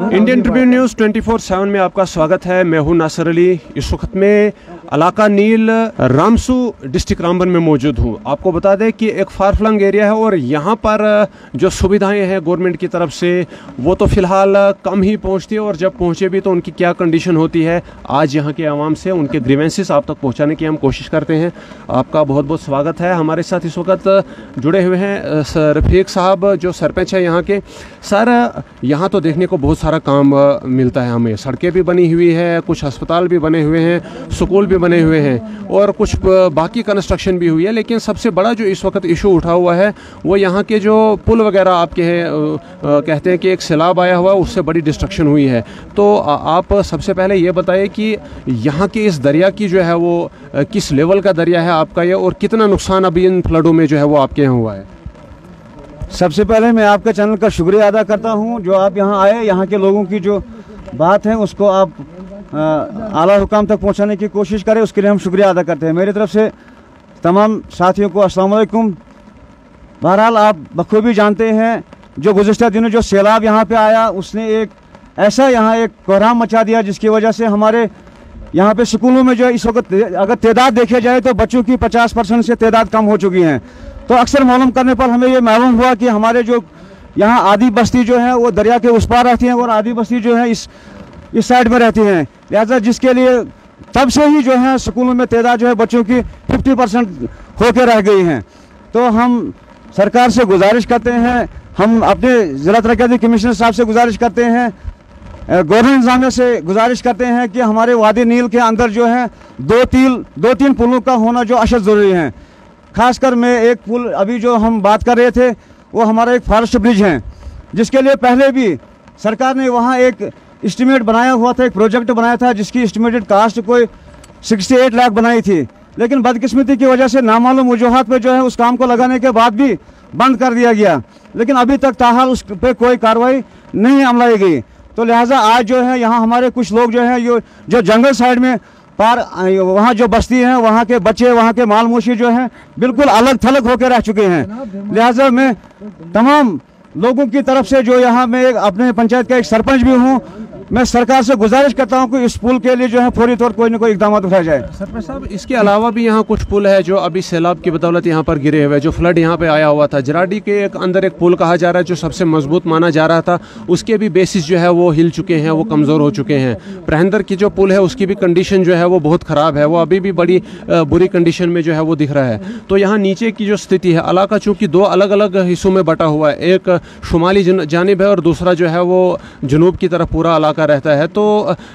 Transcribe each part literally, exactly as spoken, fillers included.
Indian Tribune news twenty four seven में आपका स्वागत है। मैं हूं नासिर अली। इस वक्त में इलाका नील रामसू डिस्ट्रिक्ट रामबन में मौजूद हूं। आपको बता दें कि एक फार फ्लंग एरिया है और यहां पर जो सुविधाएं हैं गवर्नमेंट की तरफ से वो तो फ़िलहाल कम ही पहुंचती है, और जब पहुंचे भी तो उनकी क्या कंडीशन होती है, आज यहां के आवाम से उनके ग्रीवेंसेस आप तक पहुँचाने की हम कोशिश करते हैं। आपका बहुत बहुत स्वागत है। हमारे साथ इस वक्त जुड़े हुए हैं रफ़ीक साहब जो सरपंच है यहाँ के। सर, यहाँ तो देखने को बहुत सारा काम मिलता है हमें। सड़कें भी बनी हुई है, कुछ अस्पताल भी बने हुए हैं, स्कूल भी बने हुए हैं और कुछ बाकी कंस्ट्रक्शन भी हुई है। लेकिन सबसे बड़ा जो इस वक्त इशू उठा हुआ है वो यहाँ के जो पुल वगैरह आपके हैं, कहते हैं कि एक सैलाब आया हुआ, उससे बड़ी डिस्ट्रक्शन हुई है। तो आप सबसे पहले ये बताइए कि यहाँ के इस दरिया की जो है वो किस लेवल का दरिया है आपका ये, और कितना नुकसान अभी इन फ्लडों में जो है वो आपके यहाँ हुआ है। सबसे पहले मैं आपके चैनल का शुक्रिया अदा करता हूं, जो आप यहां आए, यहां के लोगों की जो बात है उसको आप आला हुकाम तक पहुंचाने की कोशिश करें, उसके लिए हम शुक्रिया अदा करते हैं। मेरी तरफ से तमाम साथियों को अस्सलाम वालेकुम। बहरहाल आप बखूबी जानते हैं जो गुज़िश्ता दिनों जो सैलाब यहाँ पे आया उसने एक ऐसा यहाँ एक कोहराम मचा दिया जिसकी वजह से हमारे यहाँ पे स्कूलों में जो इस वक्त अगर तादाद देखी जाए तो बच्चों की पचास परसेंट से तादाद कम हो चुकी हैं। तो अक्सर मालूम करने पर हमें ये मालूम हुआ कि हमारे जो यहाँ आधी बस्ती जो है वो दरिया के उस पार रहती हैं और आधी बस्ती जो है इस इस साइड में रहती हैं। लिहाजा जिसके लिए तब से ही जो है स्कूलों में तादाद जो है बच्चों की पचास परसेंट होकर रह गई हैं। तो हम सरकार से गुजारिश करते हैं, हम अपने ज़िला तरक्याती कमिश्नर साहब से गुजारिश करते हैं, गवर्नमेंट इंतजामिया से गुजारिश करते हैं कि हमारे वादी नील के अंदर जो है दो तीन दो तीन पुलों का होना जो अशद ज़रूरी है। खासकर मैं एक पुल अभी जो हम बात कर रहे थे वो हमारा एक फॉरेस्ट ब्रिज है, जिसके लिए पहले भी सरकार ने वहाँ एक एस्टीमेट बनाया हुआ था, एक प्रोजेक्ट बनाया था जिसकी एस्टिमेटेड कास्ट कोई अड़सठ लाख बनाई थी। लेकिन बदकिस्मती की वजह से नामालूम वजूहात पे जो है उस काम को लगाने के बाद भी बंद कर दिया गया, लेकिन अभी तक ताहाल उस पर कोई कार्रवाई नहीं अमलाई गई। तो लिहाजा आज जो है यहाँ हमारे कुछ लोग जो है जो जो जंगल साइड में पार वहाँ जो बस्ती है वहाँ के बच्चे वहाँ के माल मूशी जो हैं बिल्कुल अलग थलग होकर रह चुके हैं। लिहाजा मैं तमाम लोगों की तरफ से जो यहाँ मैं एक अपने पंचायत का एक सरपंच भी हूँ, मैं सरकार से गुजारिश करता हूँ कि इस पुल के लिए जो है फौरी तौर कोई न कोई इकदाम उठाया जाए। सरपंच साहब, इसके अलावा भी यहाँ कुछ पुल है जो अभी सैलाब की बदौलत यहाँ पर गिरे हुए, जो फ्लड यहाँ पे आया हुआ था। जराडी के एक अंदर एक पुल कहा जा रहा है जो सबसे मजबूत माना जा रहा था, उसके भी बेसिस जो है वो हिल चुके हैं, वो कमज़ोर हो चुके हैं। प्रहंदर की जो पुल है उसकी भी कंडीशन जो है वो बहुत ख़राब है, वो अभी भी बड़ी बुरी कंडीशन में जो है वो दिख रहा है। तो यहाँ नीचे की जो स्थिति है, इलाका चूँकि दो अलग अलग हिस्सों में बटा हुआ है, एक शुमाली जानिब है और दूसरा जो है वो जनूब की तरफ पूरा इलाका रहता है। तो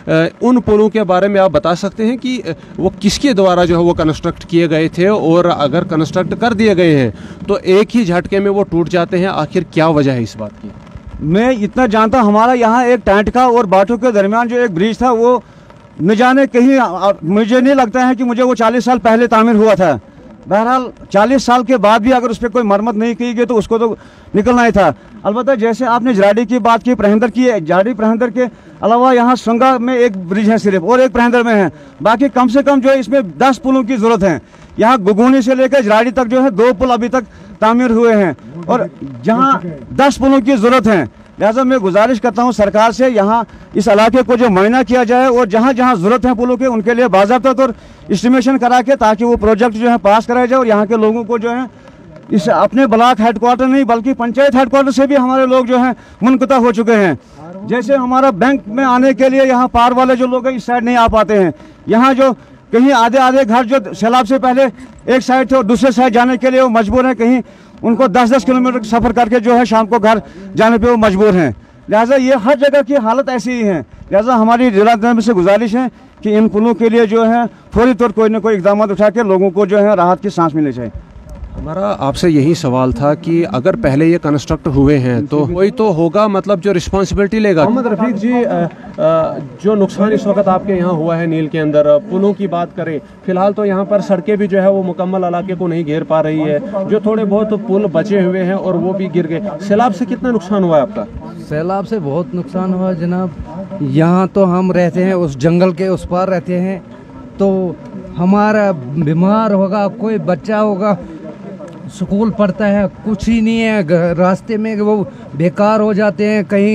उन पुलों के बारे में आप बता सकते हैं कि वो किसके द्वारा जो है वो कंस्ट्रक्ट किए गए थे, और अगर कंस्ट्रक्ट कर दिए गए हैं तो एक ही झटके में वो टूट जाते हैं, आखिर क्या वजह है इस बात की? मैं इतना जानता हूँ, हमारा यहाँ एक टैंटका और बाटू के दरमियान जो एक ब्रिज था वो न जाने कहीं, मुझे नहीं लगता है कि मुझे वो चालीस साल पहले तामीर हुआ था। बहरहाल चालीस साल के बाद भी अगर उस पर कोई मरम्मत नहीं की गई तो उसको तो निकलना ही था। अलबत्ता जैसे आपने जराडी की बात की, प्रहंदर की, जराडी प्रहंदर के अलावा यहाँ संगा में एक ब्रिज है सिर्फ और एक प्रहंदर में है, बाकी कम से कम जो है इसमें दस पुलों की ज़रूरत है। यहाँ गुगुनी से लेकर जराडी तक जो है दो पुल अभी तक तामीर हुए हैं और जहाँ दस पुलों की ज़रूरत है। लिहाजा मैं गुजारिश करता हूँ सरकार से यहाँ इस इलाके को जो मुआयना किया जाए और जहाँ जहाँ ज़रूरत है पुलों के उनके लिए बाज़ाब्ता तौर एस्टिमेशन करा के, ताकि वो प्रोजेक्ट जो है पास कराया जाए और यहाँ के लोगों को जो है इस अपने ब्लॉक हेडक्वार्टर नहीं बल्कि पंचायत हेडक्वार्टर से भी हमारे लोग जो हैं मुनक़ता हो चुके हैं। जैसे हमारा बैंक में आने के लिए यहाँ पार वाले जो लोग हैं इस साइड नहीं आ पाते हैं। यहाँ जो कहीं आधे आधे घर जो सैलाब से पहले एक साइड थे और दूसरे साइड जाने के लिए वो मजबूर हैं, कहीं उनको दस दस किलोमीटर सफ़र करके जो है शाम को घर जाने पे वो मजबूर हैं। लिहाजा ये हर जगह की हालत ऐसी ही है। लिहाजा हमारी जिला इंतजामिया से गुजारिश है कि इन पुलों के लिए जो है फौरी तौर कोई ना कोई इकदाम उठा के लोगों को जो है राहत की सांस मिलनी चाहिए। हमारा आपसे यही सवाल था कि अगर पहले ये कंस्ट्रक्ट हुए हैं तो कोई तो होगा, मतलब जो रिस्पांसिबिलिटी लेगा। मोहम्मद रफ़ीक जी, आ, आ, जो नुकसान इस वक्त आपके यहाँ हुआ है नील के अंदर, पुलों की बात करें, फिलहाल तो यहाँ पर सड़कें भी जो है वो मुकम्मल इलाके को नहीं घेर पा रही है, जो थोड़े बहुत पुल बचे हुए हैं और वो भी गिर गए। सैलाब से कितना नुकसान हुआ है आपका? सैलाब से बहुत नुकसान हुआ जनाब। यहाँ तो हम रहते हैं उस जंगल के उस पार रहते हैं, तो हमारा बीमार होगा, कोई बच्चा होगा, स्कूल पढ़ता है, कुछ ही नहीं है, रास्ते में वो बेकार हो जाते हैं, कहीं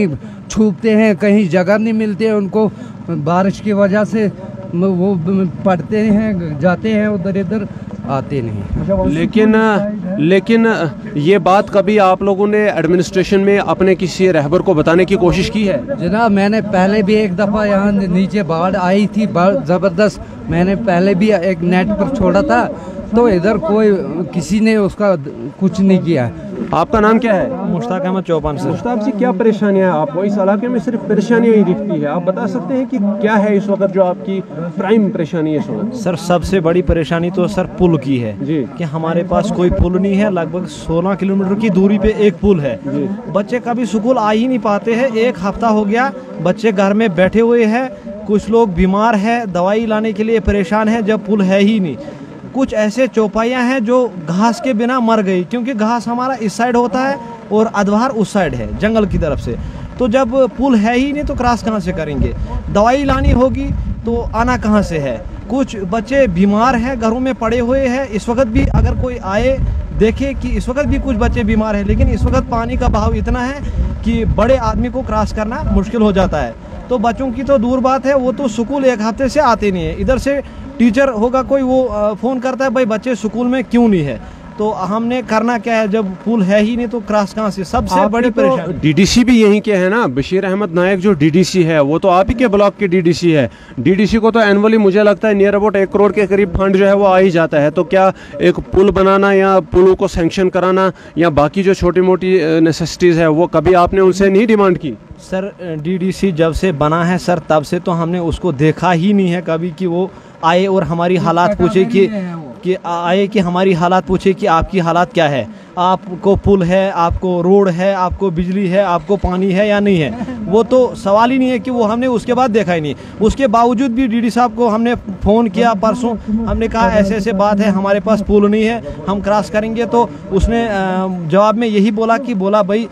छूपते हैं, कहीं जगह नहीं मिलती है उनको, बारिश की वजह से वो पढ़ते हैं, जाते हैं उधर इधर, आते नहीं। लेकिन लेकिन ये बात कभी आप लोगों ने एडमिनिस्ट्रेशन में अपने किसी रहबर को बताने की कोशिश की है? जनाब मैंने पहले भी एक दफ़ा यहाँ नीचे बाढ़ आई थी ज़बरदस्त, मैंने पहले भी एक नेट पर छोड़ा था, तो इधर कोई किसी ने उसका कुछ नहीं किया। आपका नाम क्या है? मुश्ताक अहमद चौपान सर। मुश्ताक जी, क्या परेशानियां हैं आपको? इस इलाके में सिर्फ परेशानियां ही दिखती है, आप बता सकते हैं कि क्या है इस वक्त जो आपकी प्राइम परेशानी है इस वक्त? सर सबसे बड़ी परेशानी तो सर पुल की है जी। कि हमारे पास कोई पुल नहीं है। लगभग सोलह किलोमीटर की दूरी पे एक पुल है। बच्चे कभी स्कूल आ ही नहीं पाते हैं। एक हफ्ता हो गया बच्चे घर में बैठे हुए हैं, कुछ लोग बीमार है, दवाई लाने के लिए परेशान है जब पुल है ही नहीं। कुछ ऐसे चौपाइयाँ हैं जो घास के बिना मर गई, क्योंकि घास हमारा इस साइड होता है और अधवार उस साइड है जंगल की तरफ से। तो जब पुल है ही नहीं तो क्रॉस कहाँ से करेंगे? दवाई लानी होगी तो आना कहाँ से है? कुछ बच्चे बीमार हैं, घरों में पड़े हुए हैं। इस वक्त भी अगर कोई आए देखे कि इस वक्त भी कुछ बच्चे बीमार हैं, लेकिन इस वक्त पानी का बहाव इतना है कि बड़े आदमी को क्रॉस करना मुश्किल हो जाता है। तो बच्चों की तो दूर बात है, वो तो स्कूल एक हफ्ते से आते नहीं है। इधर से टीचर होगा कोई, वो फ़ोन करता है भाई बच्चे स्कूल में क्यों नहीं है। तो हमने करना क्या है जब पुल है ही नहीं तो क्रॉस कहाँ से? सबसे बड़ी परेशानी। डीडीसी भी यहीं के है ना, बशीर अहमद नायक जो डीडीसी है वो तो आप ही के ब्लॉक के डीडीसी है। डीडीसी को तो एनुअली मुझे लगता है नियर अबाउट एक करोड़ के करीब फंड जो है वो आ ही जाता है। तो क्या एक पुल बनाना या पुलों को सैंक्शन कराना या बाकी जो छोटी मोटी नेसेसिटीज़ है वो कभी आपने उनसे नहीं डिमांड की? सर डीडीसी जब से बना है सर तब से तो हमने उसको देखा ही नहीं है कभी कि वो आए और हमारी हालात पूछे कि कि आए कि हमारी हालात पूछे कि आपकी हालात क्या है, आपको पुल है, आपको रोड है, आपको बिजली है, आपको पानी है या नहीं है। वो तो सवाल ही नहीं है कि वो हमने उसके बाद देखा ही नहीं। उसके बावजूद भी डीडी साहब को हमने फ़ोन किया परसों, हमने कहा ऐसे ऐसे बात है, हमारे पास पुल नहीं है, हम क्रॉस करेंगे। तो उसने जवाब में यही बोला कि बोला भाई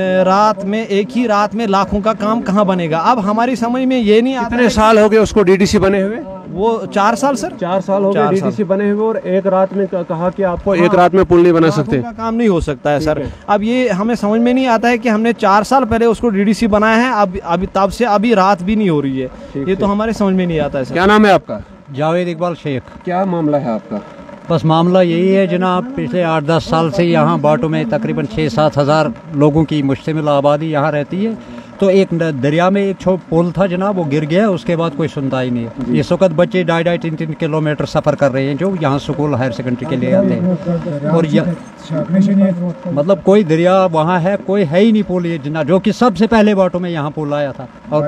रात में एक ही रात में लाखों का काम कहाँ बनेगा। अब हमारी समझ में ये नहीं आता। कितने साल हो गए उसको डीडीसी बने हुए? वो चार साल सर चार साल हो गए डीडीसी बने हुए, और एक रात में कहा कि आपको हाँ, एक रात में पुल नहीं बना सकते। का काम नहीं हो सकता है सर। अब ये हमें समझ में नहीं आता है कि हमने चार साल पहले उसको डीडीसी बनाया है, अब अभी तब से अभी रात भी नहीं हो रही है। ये तो हमारे समझ में नहीं आता है सर। क्या नाम है आपका? जावेद इकबाल शेख। क्या मामला है आपका? बस मामला यही है जनाब, पिछले आठ दस साल से यहाँ बाटो में तकरीबन छः सात हज़ार लोगों की मुश्तमिल आबादी यहाँ रहती है। तो एक दरिया में एक छोटा पुल था जनाब, वो गिर गया, उसके बाद कोई सुनता ही नहीं। इस वक्त बच्चे ढाई ढाई तीन तीन किलोमीटर सफ़र कर रहे हैं जो यहाँ स्कूल हायर सेकेंडरी के लिए आते हैं। और मतलब कोई दरिया वहाँ है, कोई है ही नहीं पुल ये जनाब, जो कि सबसे पहले बाटो में यहाँ पुल आया था। और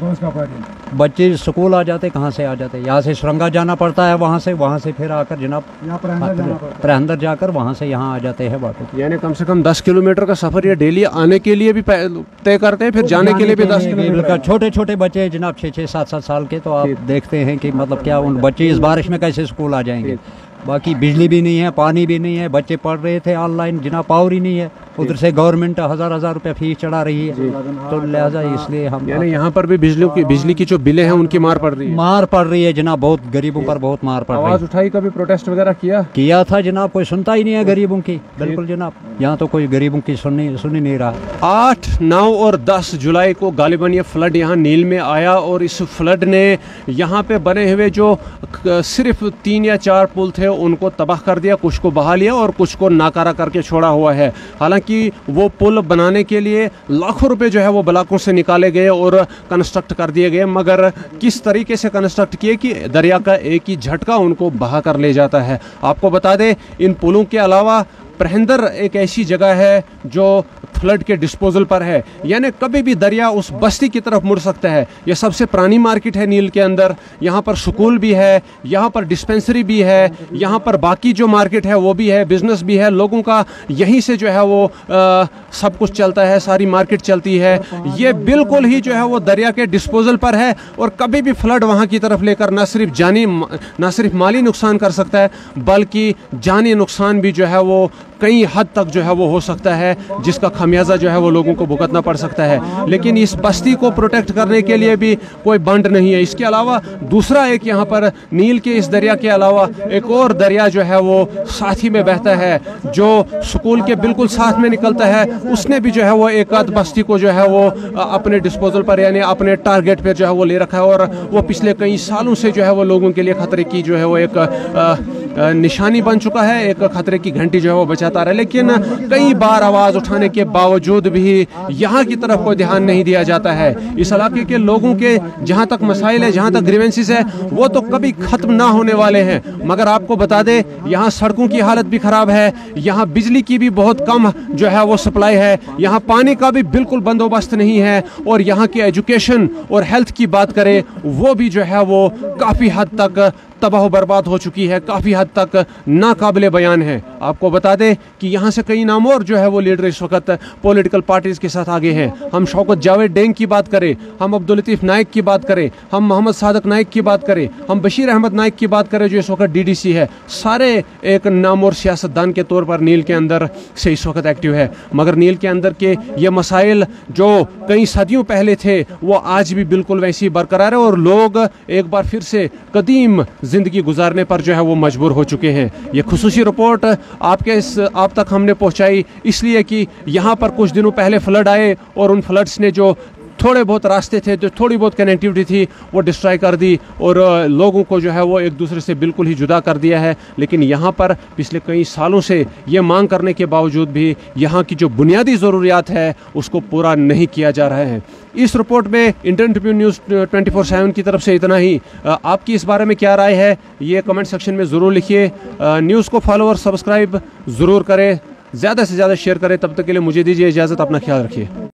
बच्चे स्कूल आ जाते, कहाँ से आ जाते? यहाँ से सुरंगा जाना पड़ता है, वहाँ से वहाँ से फिर आकर जनाब अंदर जाकर वहाँ से यहाँ आ जाते हैं बाटो। यानी कम से कम दस किलोमीटर का सफ़र ये डेली आने के लिए भी तय करते हैं, फिर जाने के लिए भी दस किलोमीटर। छोटे छोटे बच्चे हैं जनाब, छः छः सात सात साल के। तो आप देखते हैं कि मतलब क्या उन बच्चे इस बारिश में कैसे स्कूल आ जाएंगे। बाकी बिजली भी नहीं है, पानी भी नहीं है, बच्चे पढ़ रहे थे ऑनलाइन जनाब, पावर ही नहीं है। उधर से गवर्नमेंट हजार हजार रुपया फीस चढ़ा रही है, तो लिहाजा इसलिए हम यानी यहाँ पर भी बिजली की बिजली की जो बिलें हैं उनकी मार पड़ रही है। मार पड़ रही है जनाब, बहुत गरीबों पर बहुत मार पड़ रही है। आवाज उठाई, कभी प्रोटेस्ट वगैरह किया? किया था जनाब, कोई सुनता ही नहीं है गरीबों की। बिल्कुल जनाब, यहाँ तो कोई गरीबों की सुन सुन ही नहीं रहा। आठ नौ और दस जुलाई को गालिबन ये फ्लड यहाँ नील में आया, और इस फ्लड ने यहाँ पे बने हुए जो सिर्फ तीन या चार पुल थे उनको तबाह कर दिया, कुछ को बहा लिया और कुछ को नाकारा करके छोड़ा हुआ है। हालांकि वो पुल बनाने के लिए लाखों रुपए जो है वो ब्लॉकों से निकाले गए और कंस्ट्रक्ट कर दिए गए, मगर किस तरीके से कंस्ट्रक्ट किए कि दरिया का एक ही झटका उनको बहा कर ले जाता है। आपको बता दें, इन पुलों के अलावा प्रहंदर एक ऐसी जगह है जो फ्लड के डिस्पोजल पर है, यानी कभी भी दरिया उस बस्ती की तरफ मुड़ सकता है। यह सबसे पुरानी मार्केट है नील के अंदर, यहाँ पर स्कूल भी है, यहाँ पर डिस्पेंसरी भी है, यहाँ पर बाकी जो मार्केट है वो भी है, बिजनेस भी है, लोगों का यहीं से जो है वो आ, सब कुछ चलता है, सारी मार्केट चलती है। ये बिल्कुल ही जो है वो दरिया के डिस्पोजल पर है, और कभी भी फ्लड वहाँ की तरफ लेकर न सिर्फ जानी न सिर्फ माली नुकसान कर सकता है, बल्कि जानी नुकसान भी जो है वो कई हद तक जो है वो हो सकता है, जिसका खमियाजा जो है वो लोगों को भुगतना पड़ सकता है। लेकिन इस बस्ती को प्रोटेक्ट करने के लिए भी कोई बंड नहीं है। इसके अलावा दूसरा एक यहाँ पर नील के इस दरिया के अलावा एक और दरिया जो है वो साथ ही में बहता है, जो स्कूल के बिल्कुल साथ में निकलता है। उसने भी जो है वो एक आध बस्ती को जो है वो अपने डिस्पोजल पर यानी अपने टारगेट पर जो है वो ले रखा है, और वो पिछले कई सालों से जो है वो लोगों के लिए खतरे की जो है वो एक आ, निशानी बन चुका है, एक खतरे की घंटी जो है वो बजाता रहा है। लेकिन कई बार आवाज़ उठाने के बावजूद भी यहाँ की तरफ कोई ध्यान नहीं दिया जाता है। इस इलाके के लोगों के जहाँ तक मसाइल है, जहाँ तक ग्रीवेंसेस है, वो तो कभी ख़त्म ना होने वाले हैं। मगर आपको बता दें, यहाँ सड़कों की हालत भी ख़राब है, यहाँ बिजली की भी बहुत कम जो है वो सप्लाई है, यहाँ पानी का भी बिल्कुल बंदोबस्त नहीं है, और यहाँ की एजुकेशन और हेल्थ की बात करें वो भी जो है वो काफ़ी हद तक तबाह बर्बाद हो चुकी है, काफ़ी हद तक नाकाबिले बयान है। आपको बता दें कि यहाँ से कई नाम और जो है वो लीडर इस वक्त पॉलिटिकल पार्टीज़ के साथ आगे हैं। हम शौकत जावेद डेंग की बात करें, हम अब्दुल लतीफ़ नाइक की बात करें, हम मोहम्मद सादक नाइक की बात करें, हम बशीर अहमद नाइक की बात करें जो इस वक्त डी डी सी है, सारे एक नाम और सियासतदान के तौर पर नील के अंदर से इस वक्त एक्टिव है। मगर नील के अंदर के ये मसाइल जो कई सदियों पहले थे वो आज भी बिल्कुल वैसी बरकरार है, और लोग एक बार फिर से कदीम ज़िंदगी गुजारने पर जो है वो मजबूर हो चुके हैं। ये खुसूसी रिपोर्ट आपके इस आप तक हमने पहुंचाई इसलिए कि यहाँ पर कुछ दिनों पहले फ्लड आए, और उन फ्लड्स ने जो थोड़े बहुत रास्ते थे, जो थोड़ी बहुत कनेक्टिविटी थी, वो डिस्ट्रॉय कर दी, और लोगों को जो है वो एक दूसरे से बिल्कुल ही जुदा कर दिया है। लेकिन यहाँ पर पिछले कई सालों से ये मांग करने के बावजूद भी यहाँ की जो बुनियादी ज़रूरियात है उसको पूरा नहीं किया जा रहा है। इस रिपोर्ट में Indian Tribune news twenty four seven की तरफ से इतना ही। आपकी इस बारे में क्या राय है ये कमेंट सेक्शन में ज़रूर लिखिए। न्यूज़ को फॉलो और सब्सक्राइब ज़रूर करें, ज़्यादा से ज़्यादा शेयर करें। तब तक के लिए मुझे दीजिए इजाज़त, अपना ख्याल रखिए।